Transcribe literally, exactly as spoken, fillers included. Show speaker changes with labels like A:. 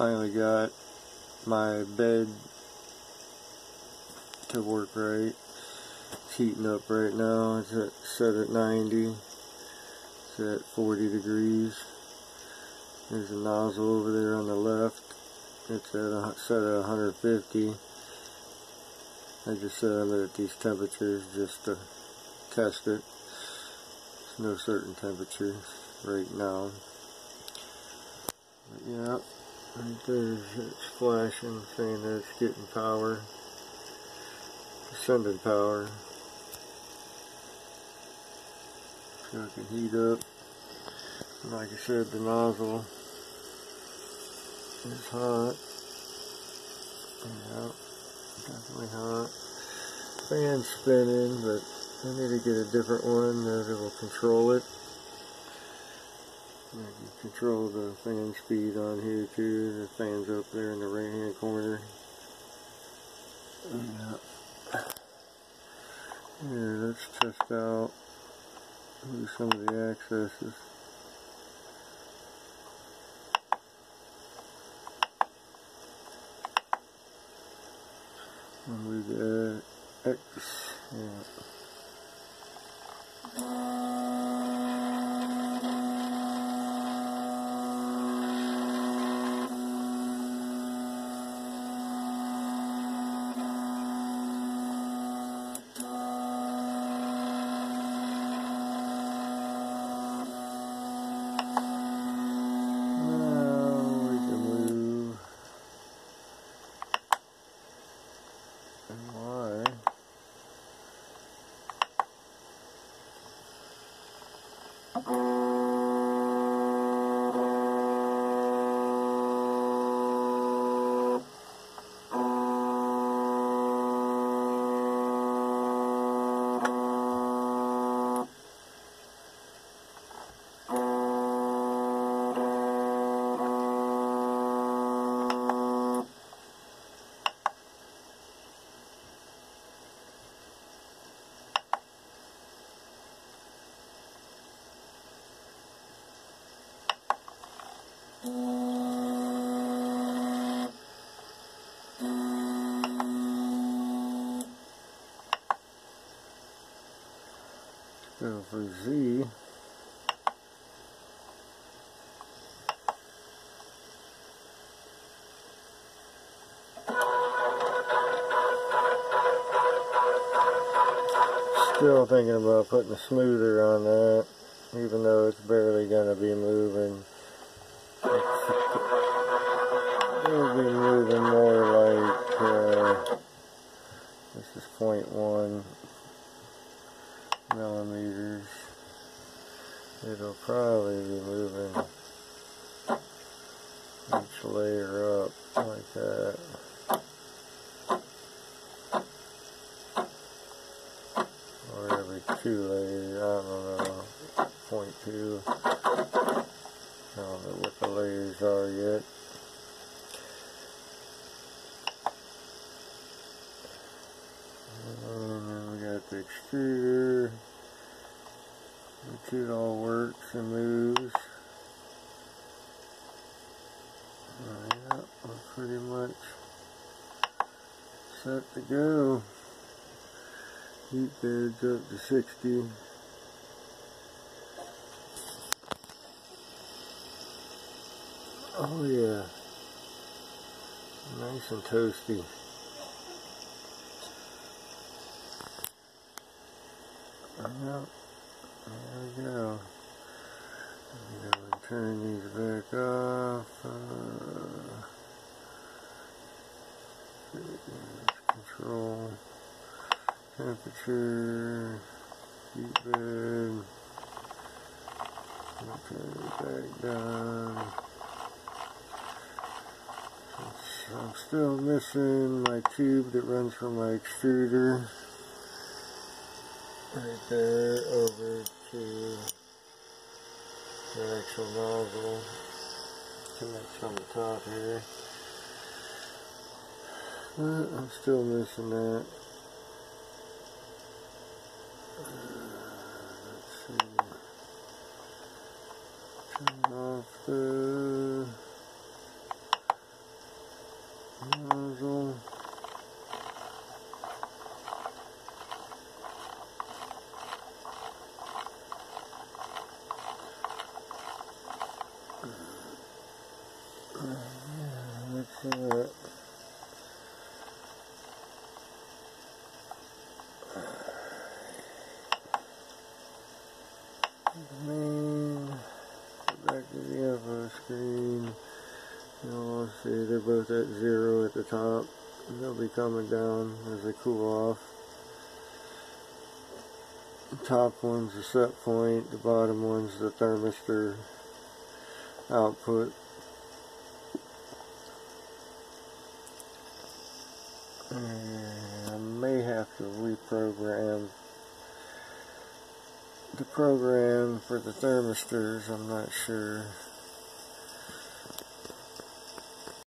A: finally got my bed to work right. It's heating up right now. It's at, set at ninety. It's at forty degrees. There's a nozzle over there on the left. It's at a, set at one hundred fifty. I just set them at these temperatures just to test it. There's no certain temperature right now. But yeah, right there it's flashing, saying that it's getting power. Sending power. So it can heat up. And like I said, the nozzle is hot. Yeah, definitely hot. Fan's spinning, but I need to get a different one that will control it. I can control the fan speed on here too. The fan's up there in the right hand corner. Yeah. Here, let's test out maybe some of the accesses. And we got X, yeah. So for Z, still thinking about putting a smoother on that, even though it's barely going to be moving. It'll be moving more like, uh, this is zero point one millimeters. It'll probably be moving each layer up like that. Or every two layers, I don't know, zero point two. I don't know what the layers are yet. And then we got the extruder, which it all works and moves. Uh, yeah, we're pretty much set to go. Heat bed's up to sixty. Oh yeah, nice and toasty. Yep, there we go. I'm going to turn these back off. Uh, control temperature, heat bed. Turn it back down. I'm still missing my tube that runs from my extruder. Right there over to the actual nozzle. Connects on the top here. But I'm still missing that. Uh, let's see. Turn off the That's it. Main, back to the info screen. You'll see they're both at zero at the top. They'll be coming down as they cool off. The top one's the set point, the bottom one's the thermistor output. And I may have to reprogram the program for the thermistors, I'm not sure.